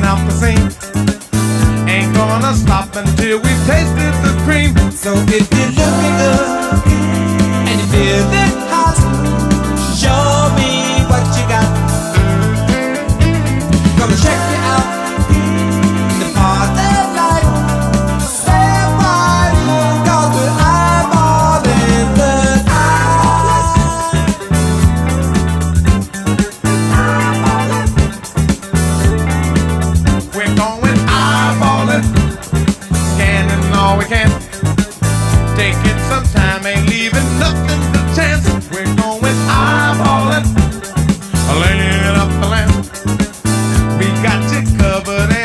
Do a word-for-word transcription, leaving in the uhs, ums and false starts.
walking out the scene. Ain't gonna stop until we've tasted the cream. So if you're looking good and you feel it hot, show me what you got. Gonna check you out, the party life. Stay right, cause we're eyeballing the eyeballing. We're going eyeballing, scanning all we can. Taking some time, ain't leaving nothing to chance. We're going eyeballing, laying up the land. We got you covered.